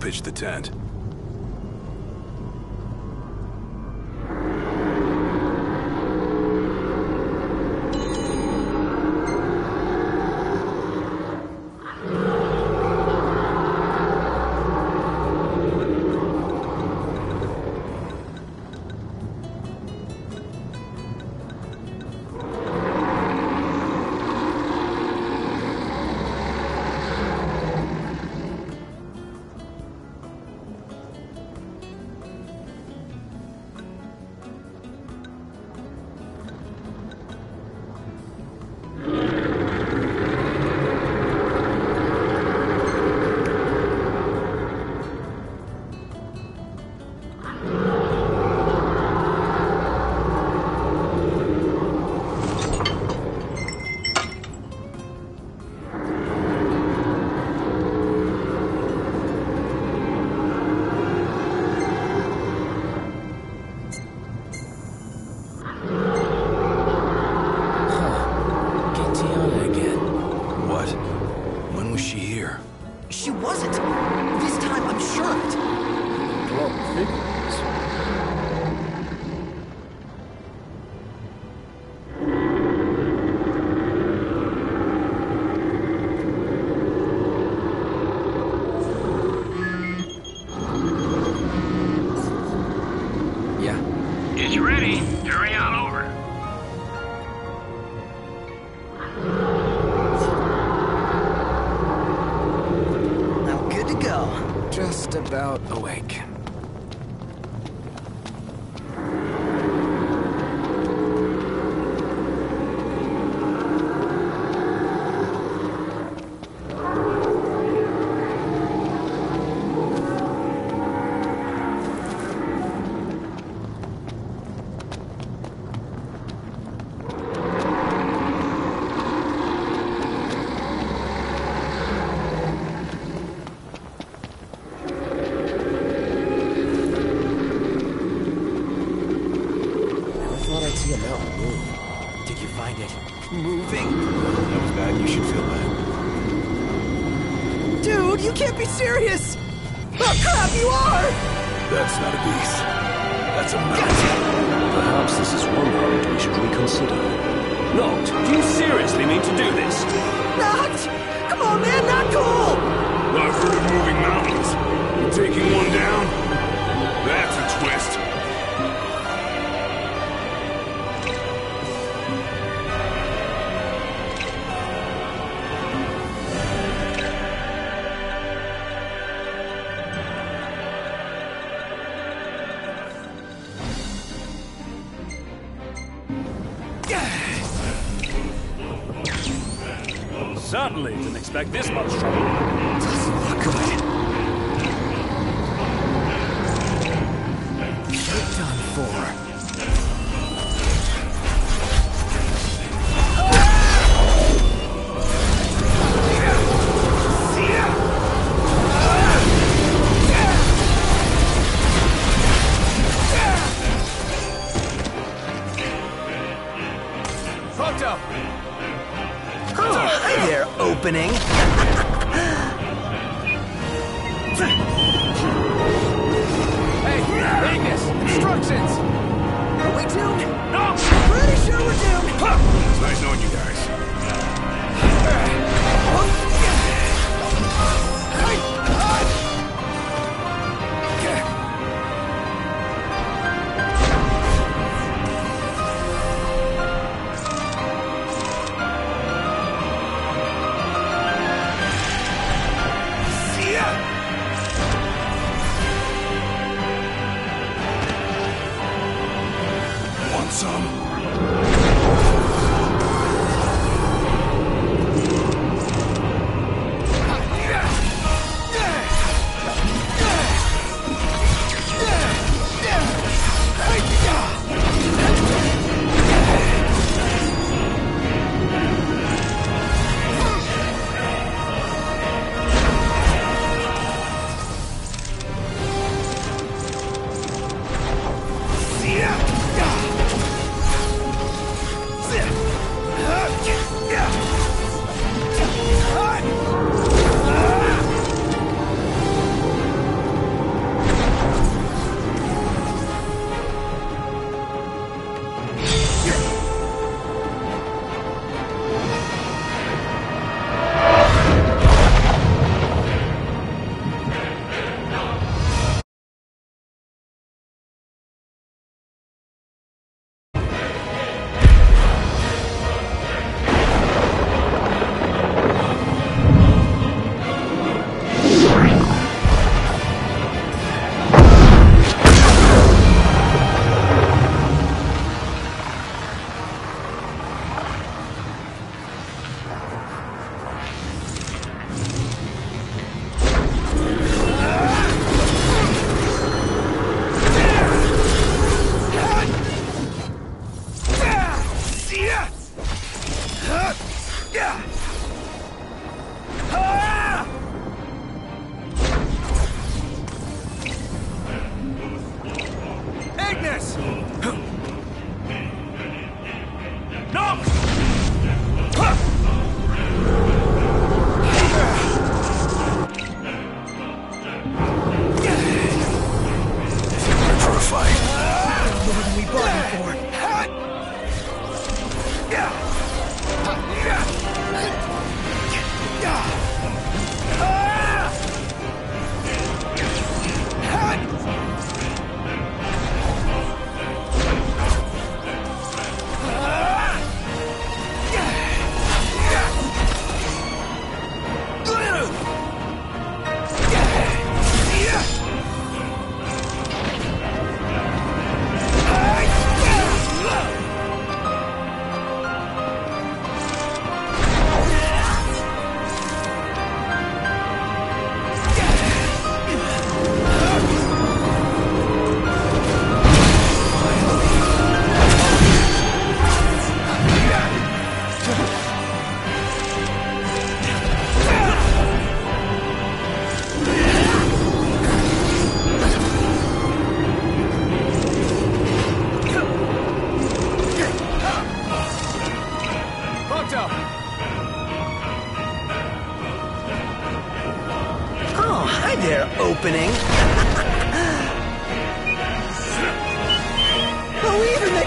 pitch the tent. About awake. Serious? Oh crap, you are! That's not a beast. That's a mountain. Perhaps this is one point we should reconsider. Noct, do you seriously mean to do this? Noct! Come on, man, not cool! I've heard of moving mountains. You taking one down? That's a twist. Certainly didn't expect this much trouble. Doesn't look good. You're done for. Photo! Oh, hi there, opening.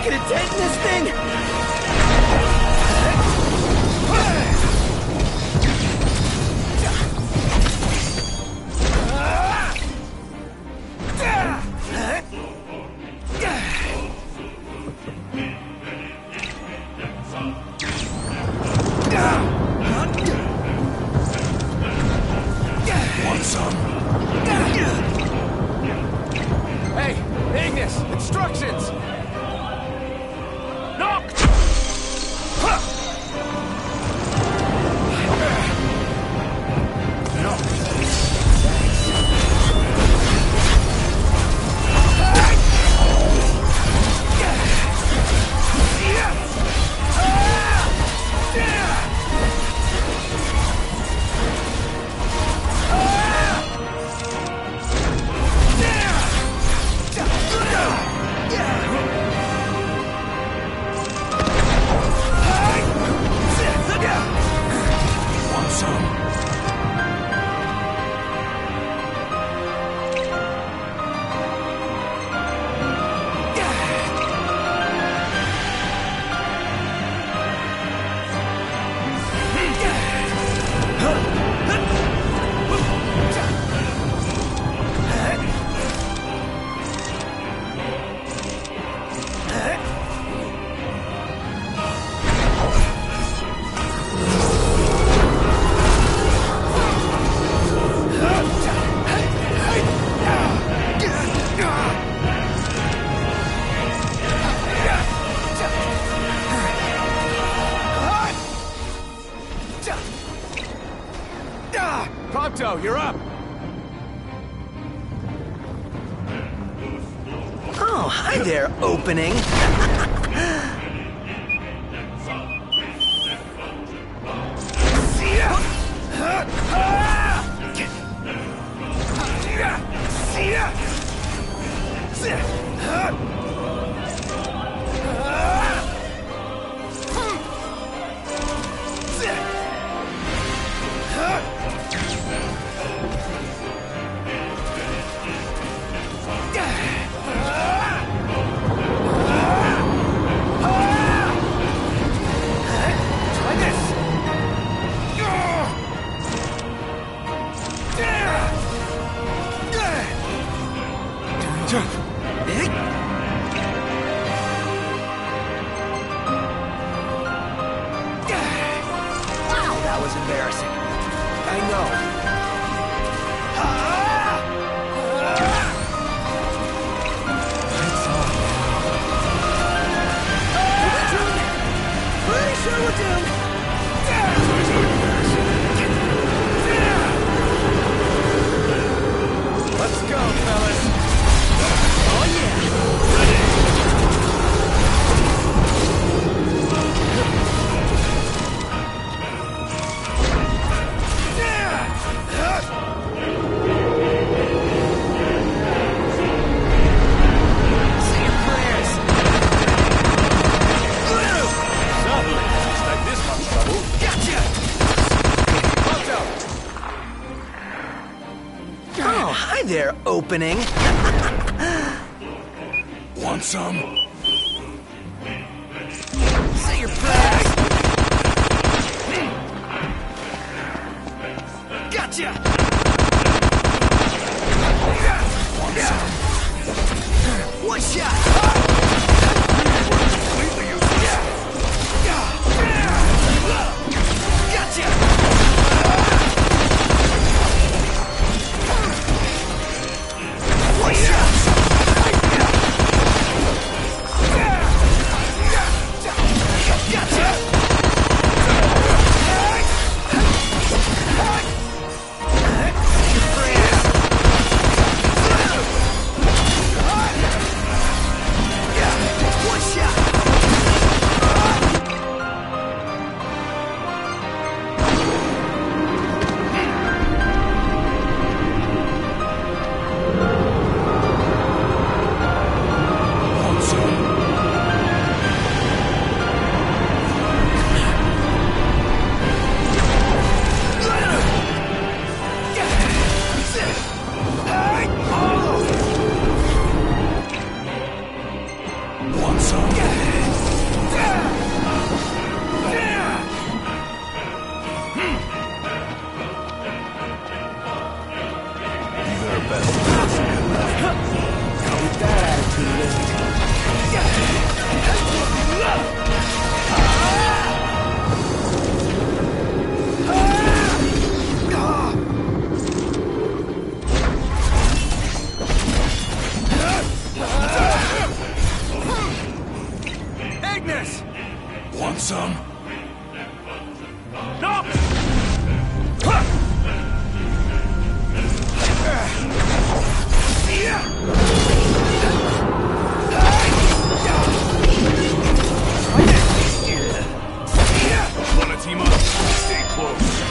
making a dent in this thing? Want some? Hey, Ignis! Instructions! Knocked! Want some? Prompto, you're up! Oh, hi there, opening. Wow, that was embarrassing. I know. It's on now. Pretty sure we're doomed. Let's go, fellas! Oh yeah. Say your prayers. Suddenly, didn't expect this much trouble. Gotcha. Prompto! Oh, hi there, opening. Want some? Say your prayers. Gotcha. Want some? One shot. Completely useless. Gotcha. One shot. Gotcha. some? No! Wanna team up? Stay close.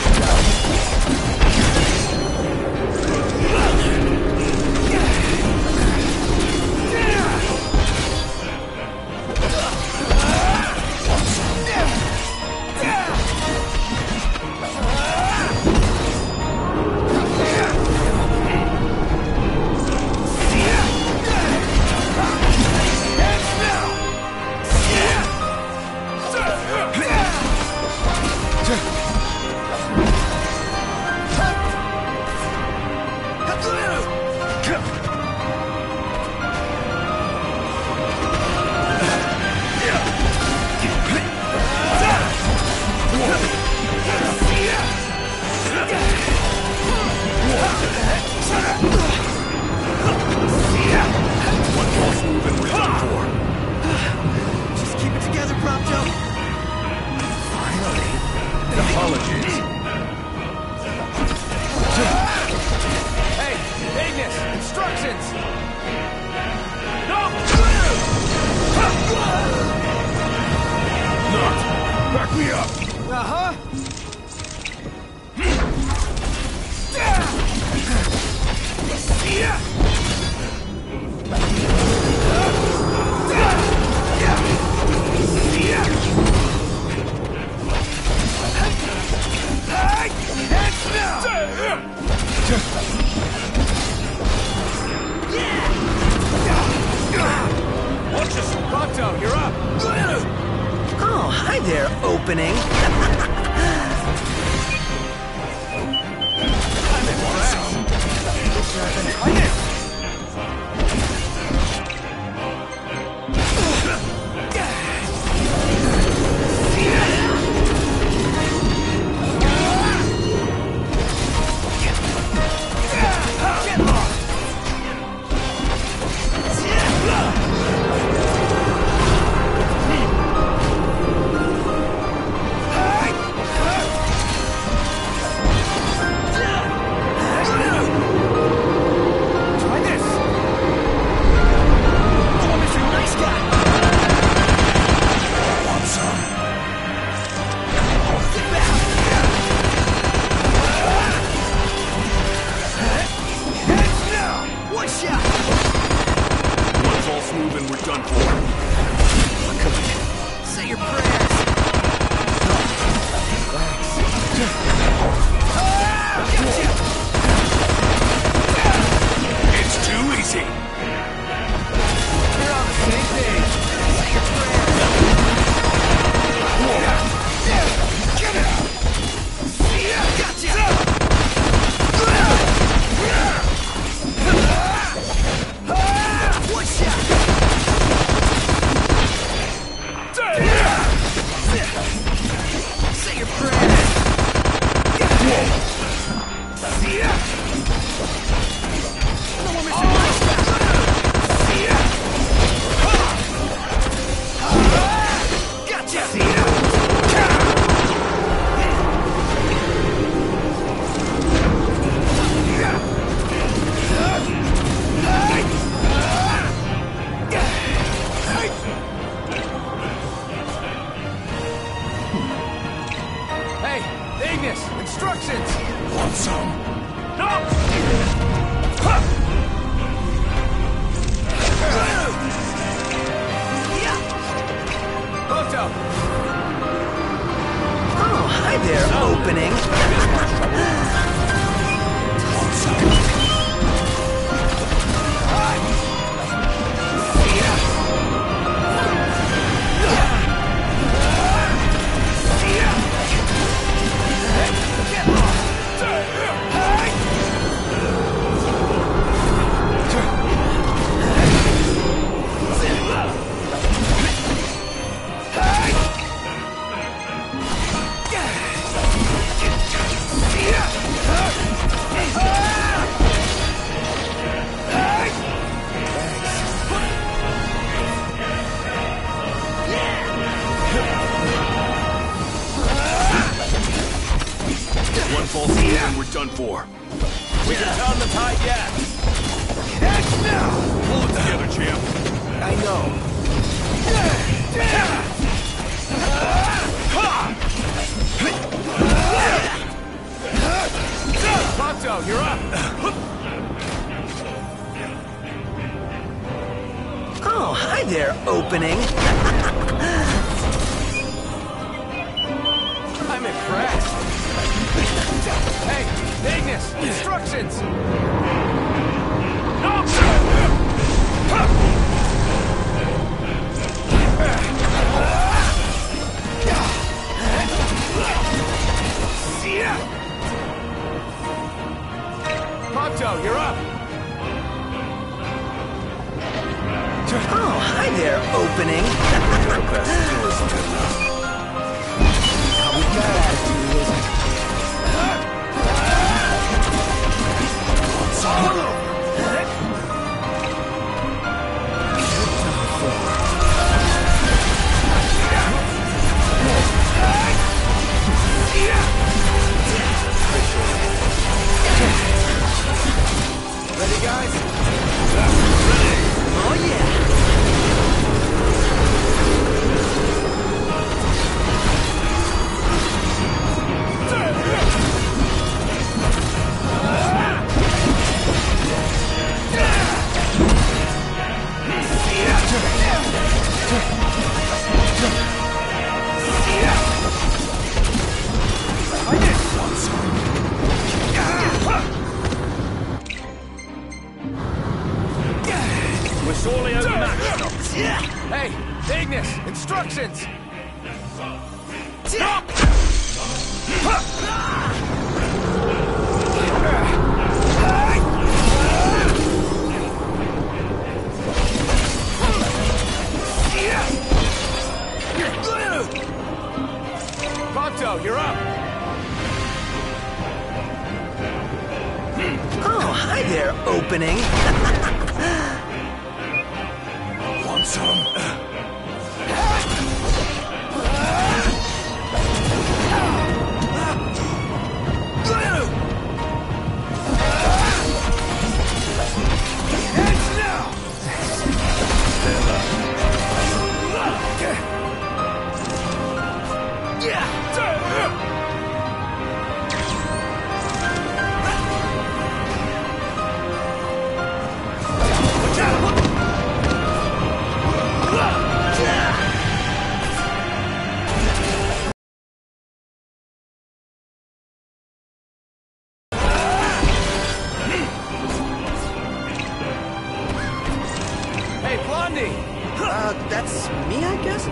Just keep it together, Prompto. Finally. Apologies. Hey, Ignis! Instructions! No! Not. Back me up. Uh-huh. Watch us. Prompto, you're up! Oh, hi there, opening. I'm impressed. Try this! Oh, Mr. Nice Guy. Want some? Get back. One shot. One false move and we're done for. Say your prayers. It's too easy. We're on the same page. Say your prayers. Gotcha. One shot. done for. We can turn the tide yet. Catch now! Pull it together, champ. I know. Pronto, you're up. Oh, hi there, opening. I'm impressed. Hey, Ignis, instructions. Pronto, you're up. Oh, hi there, opening. With that attitude, isn't it? Ready, guys? Oh, yeah. We're sorely overmatched. Hey, Ignis, instructions. Pronto, you're up. Oh, hi there, opening. Want some? Hey, Blondie. That's me, I guess?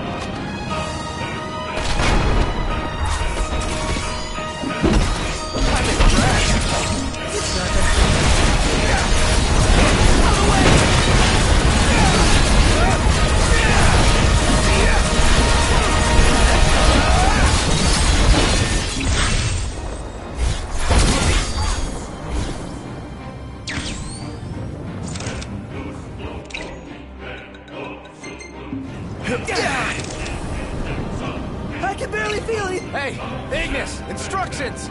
I can barely feel it. Hey, Ignis, instructions.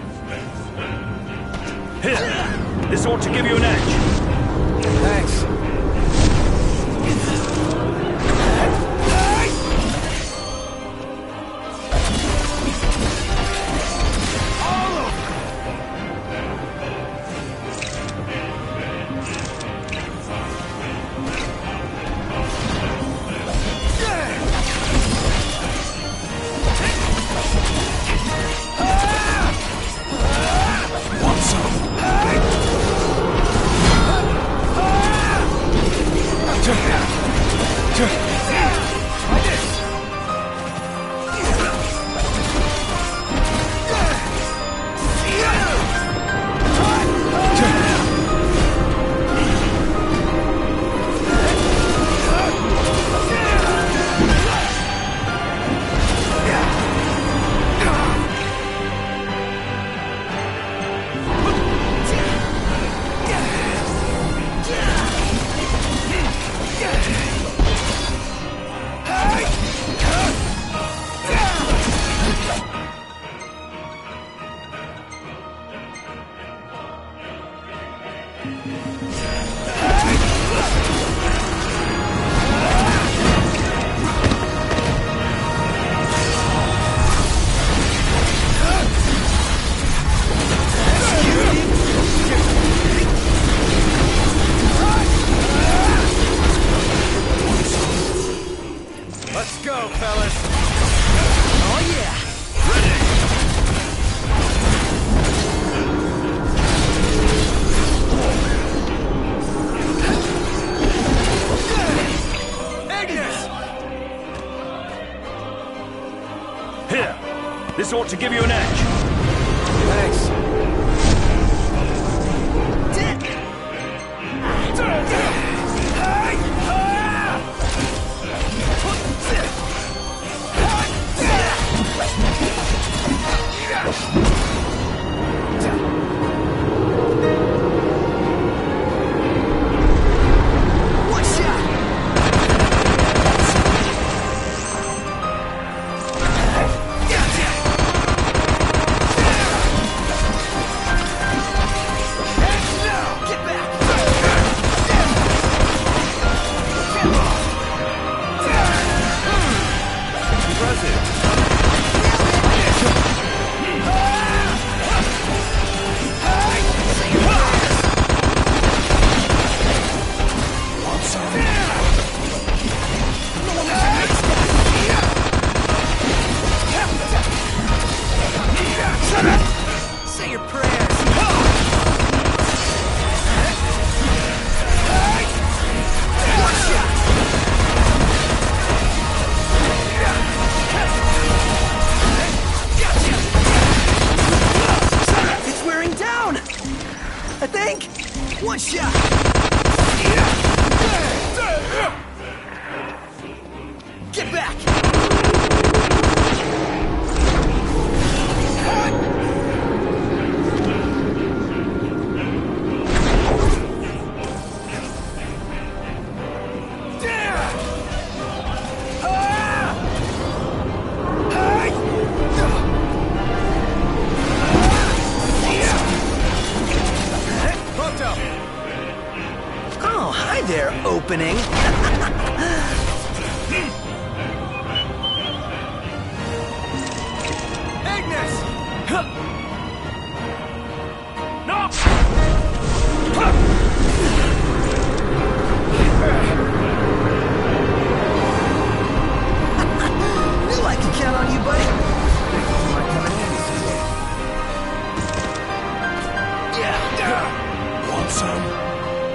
Here, this ought to give you an edge. Thanks. Want some? This ought to give you an edge. Thanks. Say your prayers. It's wearing down. I think. One shot. Get back. Oh, hi there, opening. Ignis! No! Knew I could count on you, buddy. Might come in handy someday. Yeah. Want some?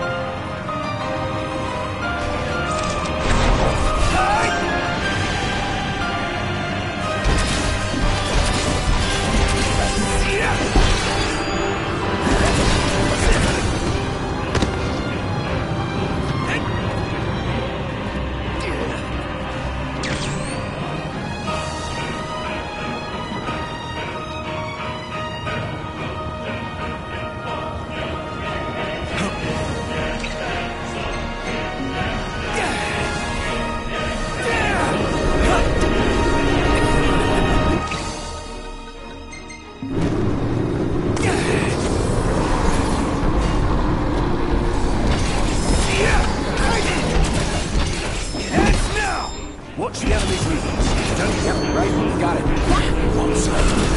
Watch the enemy's movements. Yep, right. Got it. Want some?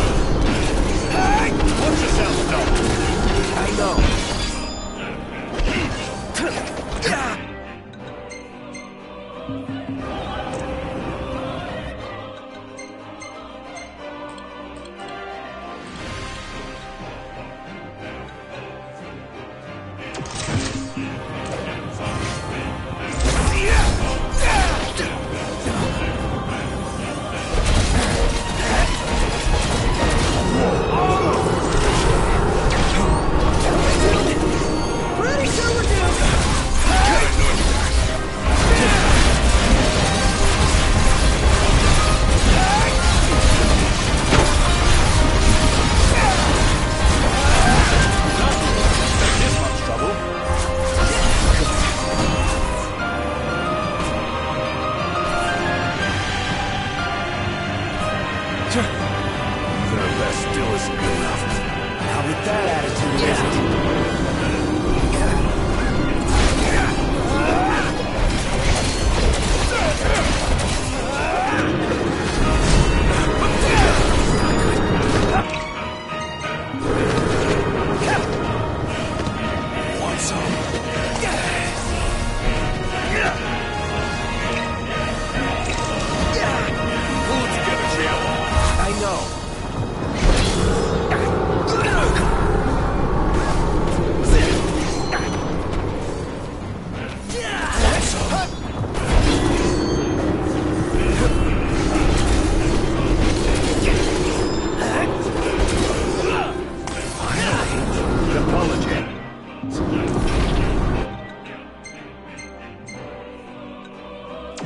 Watch yourself, Dom. I know.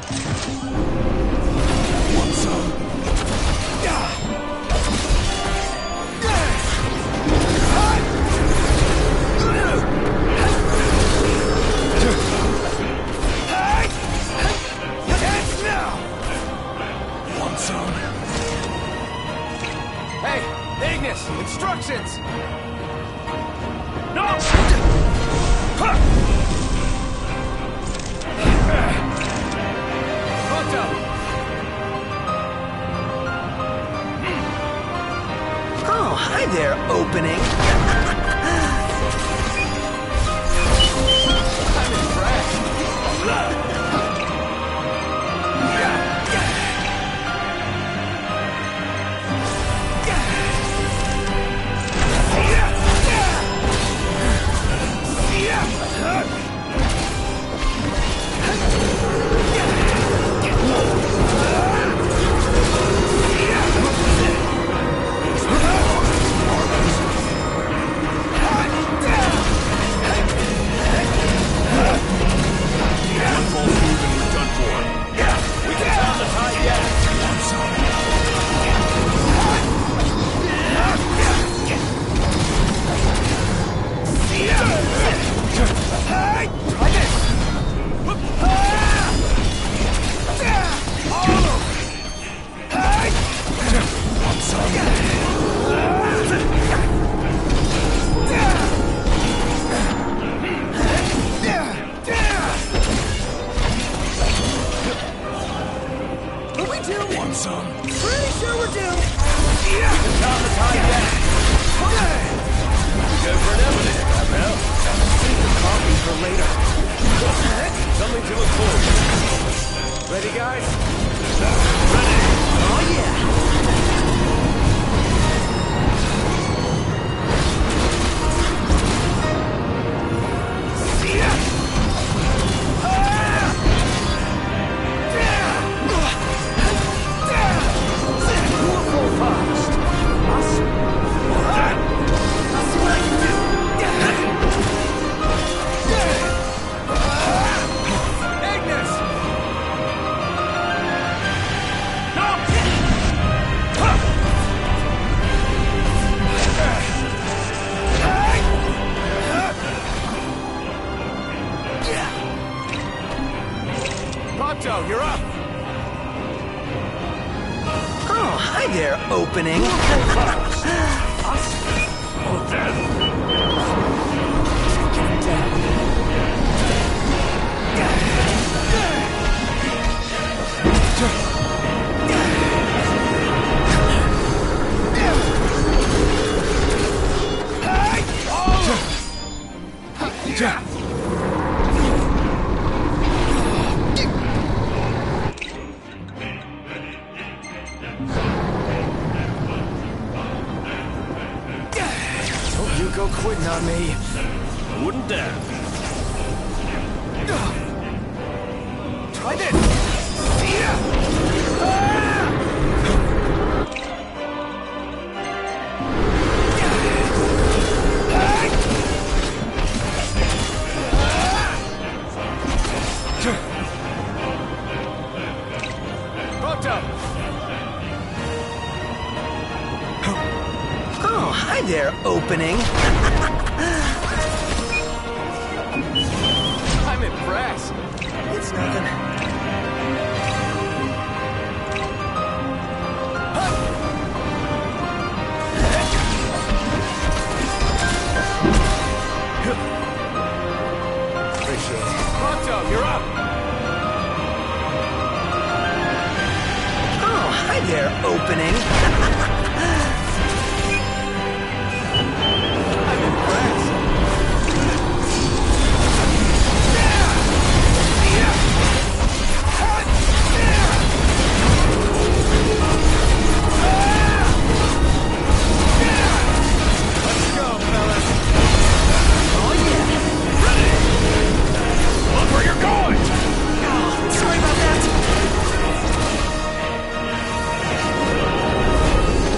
Want some? Want some? Hey, Ignis, instructions! No! Pronto! Oh, hi there, opening. I'm impressed. One false move and we're done for. We can pound the tide yet. Want some? Try this! Want some? What we do? Want some? Pretty sure we're doomed. Pound the tide yet. Go for an evidence, Bell. Save the coffee for later. Something to look forward to. Ready, guys? Oh, yeah. Ignis! Pronto, you're up! Oh, hi there, opening. Oh, Dad. Don't you go quitting on me. I wouldn't dare. Try this! Pronto! Oh, hi there, opening. I'm impressed. It's nothing. Appreciate it. Pronto, you're up! Oh, hi there, opening. I'm impressed. Let's go, fellas. Oh, yeah. Look where you're going! Sorry about that.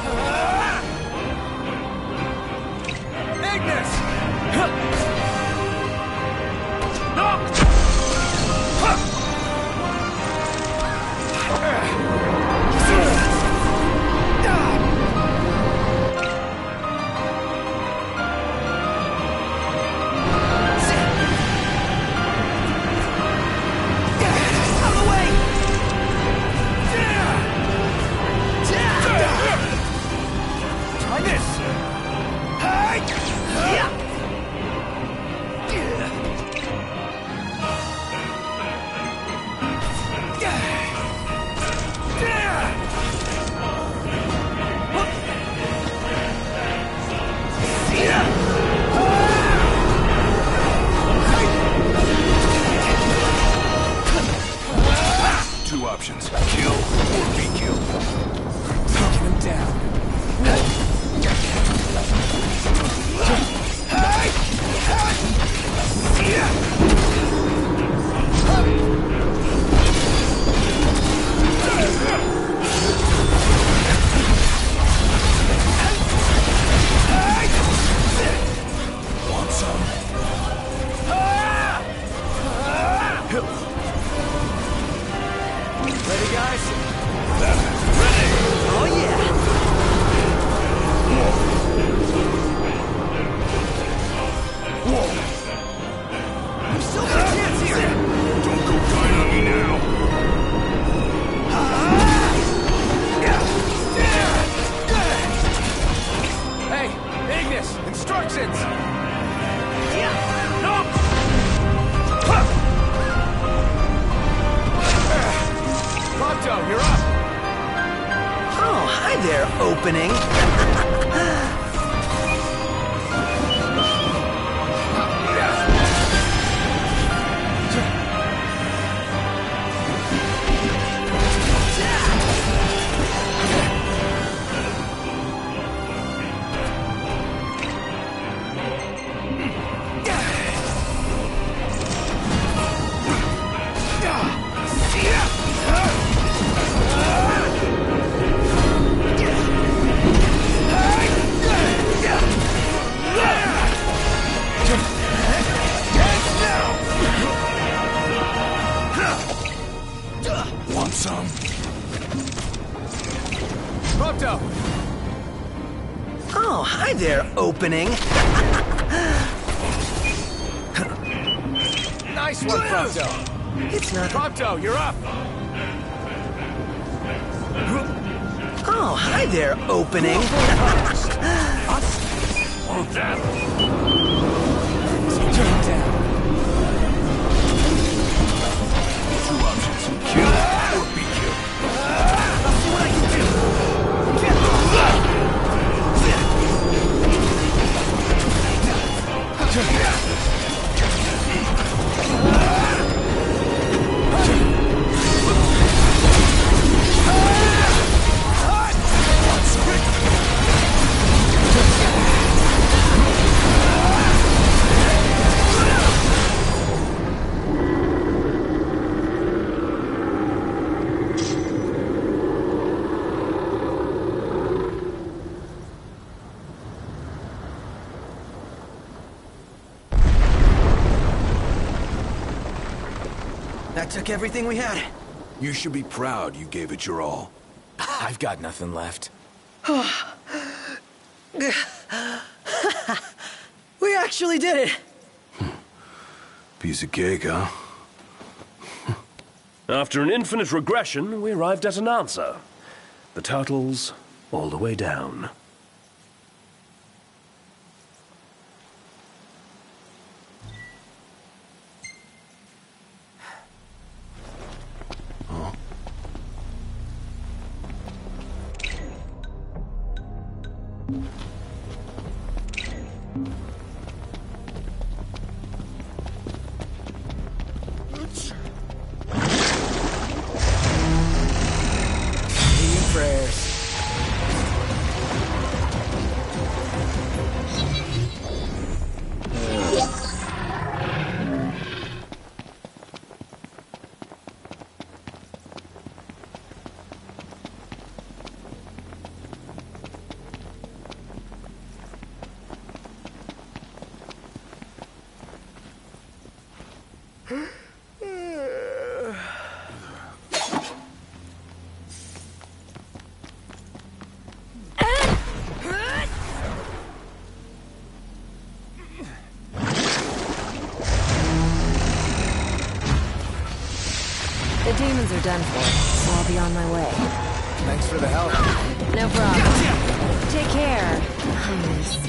Two options, kill or be killed. Taking him down. Want some? Ready, guys? Oh, yeah. There's still a chance here. Don't go dying on me now. Hey, Ignis, instructions! No! Prompto, you're up! Oh, hi there, opening. Want some? Prompto! Oh, hi there, opening. Nice one, Prompto! It's not... Prompto, you're up! Oh, hi there, opening. Want that? Taking him down. Two options, kill or be killed. I'll see what I can do. That took everything we had. You should be proud you gave it your all. I've got nothing left. We actually did it. Piece of cake, huh? After an infinite regression, we arrived at an answer. The turtles all the way down. Prayers. wounds are done for, so I'll be on my way. Thanks for the help. No problem. Take care, Highness.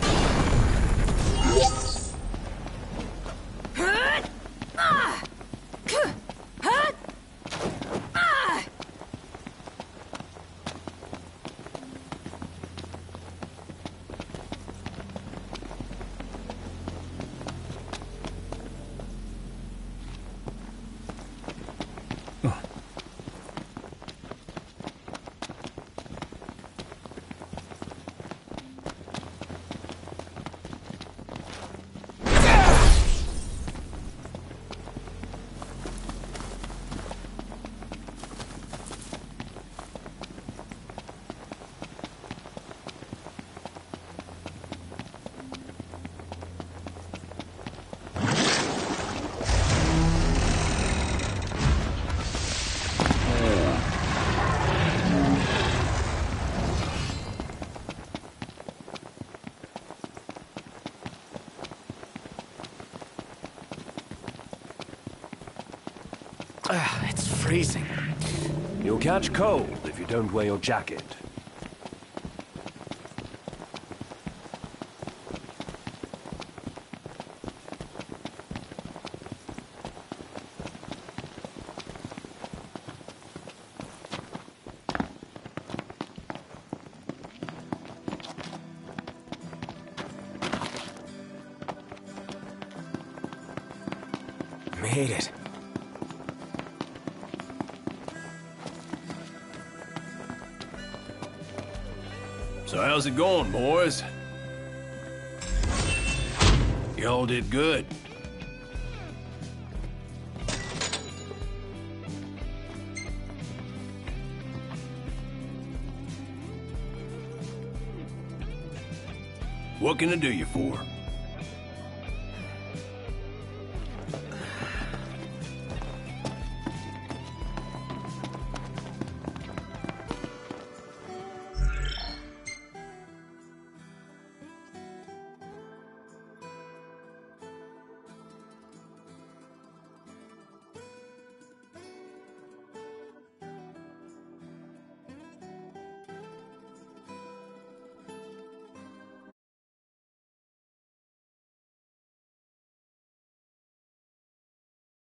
It's freezing. You'll catch cold if you don't wear your jacket. Made it. So how's it going, boys? Y'all did good. What can I do you for?